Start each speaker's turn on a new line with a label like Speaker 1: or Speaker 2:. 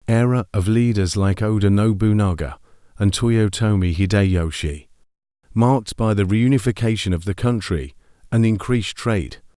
Speaker 1: era of leaders like Oda Nobunaga and Toyotomi Hideyoshi, marked by the reunification of the country and increased trade.